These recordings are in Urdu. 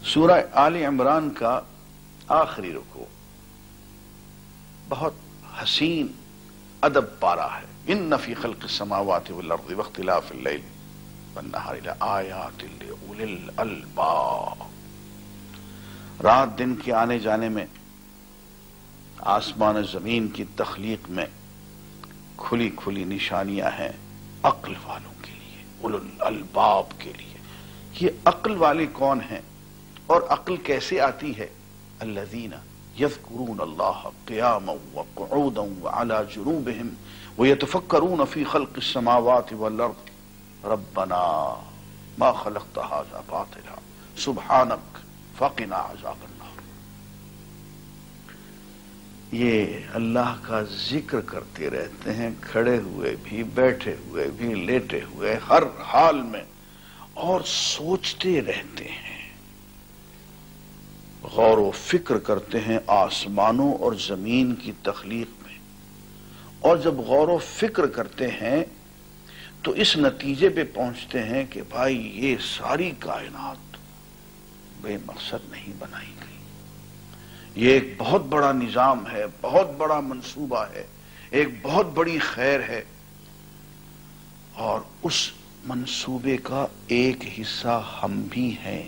سورہ آل عمران کا آخری رکوع بہت حسین ادب پارا ہے۔ ان فی خلق السماوات والارض واختلاف اللیل والنہار لآیات لأولی الالباب۔ رات دن کے آنے جانے میں، آسمان زمین کی تخلیق میں کھلی کھلی نشانیاں ہیں عقل والوں کے لیے، اولو الالباب کے لیے۔ یہ عقل والے کون ہیں اور عقل کیسے آتی ہے؟ الذین یذکرون اللہ قیاما وقعودا وعلی جنوبہم ویتفکرون فی خلق السماوات والارض ربنا ما خلقت ھذا باطلا سبحانک فقنا عذاب النار۔ یہ اللہ کا ذکر کرتے رہتے ہیں، کھڑے ہوئے بھی، بیٹھے ہوئے بھی، لیٹے ہوئے، ہر حال میں، اور سوچتے رہتے ہیں، غور و فکر کرتے ہیں آسمانوں اور زمین کی تخلیق میں۔ اور جب غور و فکر کرتے ہیں تو اس نتیجے پہ پہنچتے ہیں کہ بھائی یہ ساری کائنات بے مقصد نہیں بنائی گئی، یہ ایک بہت بڑا نظام ہے، بہت بڑا منصوبہ ہے، ایک بہت بڑی خیر ہے، اور اس منصوبے کا ایک حصہ ہم بھی ہیں۔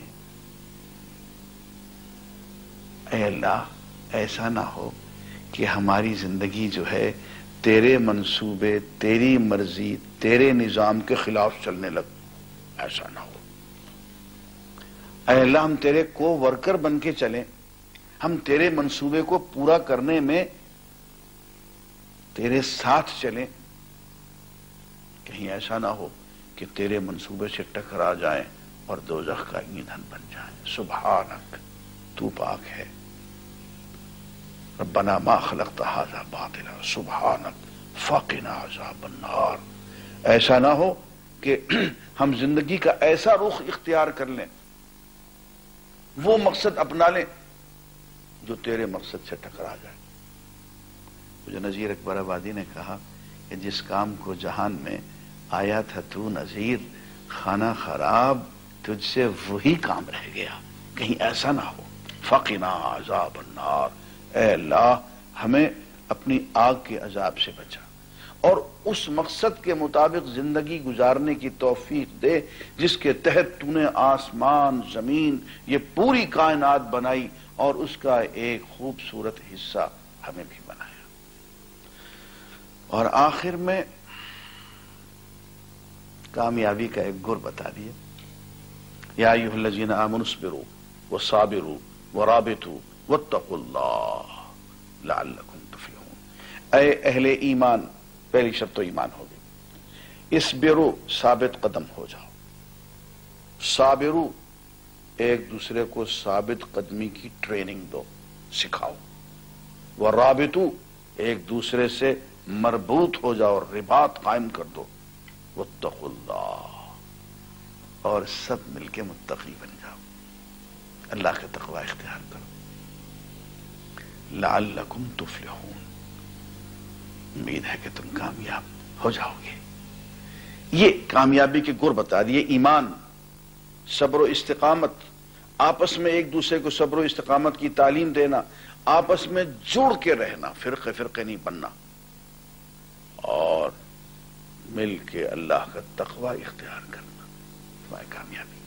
اے اللہ، ایسا نہ ہو کہ ہماری زندگی جو ہے تیرے منصوبے، تیری مرضی، تیرے نظام کے خلاف چلنے لگ، ایسا نہ ہو۔ اے اللہ، ہم تیرے کو ورکر بن کے چلیں، ہم تیرے منصوبے کو پورا کرنے میں تیرے ساتھ چلیں، کہیں ایسا نہ ہو کہ تیرے منصوبے سے ٹکرا جائیں اور دوزخ کا ایندھن بن جائیں۔ سبحانک، تو پاک ہے۔ ربنا ما خلقت ھذا باطلا سبحانک فقنا عذاب النار۔ ایسا نہ ہو کہ ہم زندگی کا ایسا رخ اختیار کر لیں، وہ مقصد اپنا لیں جو تیرے مقصد سے ٹکرا جائے۔ مجھے نذیر اکبر آبادی نے کہا کہ جس کام کو جہان میں آیا تھا تو نذیر، خانہ خراب تجھ سے وہی کام رہ گیا، کہیں ایسا نہ ہو۔ فقنا عذاب النار، اے اللہ ہمیں اپنی آگ کے عذاب سے بچا، اور اس مقصد کے مطابق زندگی گزارنے کی توفیق دے جس کے تحت تو نے آسمان، زمین، یہ پوری کائنات بنائی، اور اس کا ایک خوبصورت حصہ ہمیں بھی بنایا۔ اور آخر میں کامیابی کا ایک گر بتا دیا، یا ایھا الذین آمنوا اصبروا وصابروا ورابطوا واتقوا اللہ لعلکم تفلحون۔ اے اہل ایمان، پہلی شرط تو ایمان ہوگی، اصبروا ثابت قدم ہو جاؤ، صابروا ایک دوسرے کو ثابت قدمی کی ٹریننگ دو، سکھاؤ، ورابطوا ایک دوسرے سے مربوط ہو جاؤ، رباط قائم کر دو، واتقوا اللہ اور سب مل کے متقی بن جاؤ، اللہ کا تقوی اختیار کرو، لعلکم تفلحون، امید ہے کہ تم کامیاب ہو جاؤ گے۔ یہ کامیابی کے گر بتا دیے، ایمان، صبر و استقامت، آپس میں ایک دوسرے کو صبر و استقامت کی تعلیم دینا، آپس میں جڑ کے رہنا، فرقے فرقے نہیں بننا، اور مل کے اللہ کا تقوی اختیار کرنا، تمہاری کامیابی۔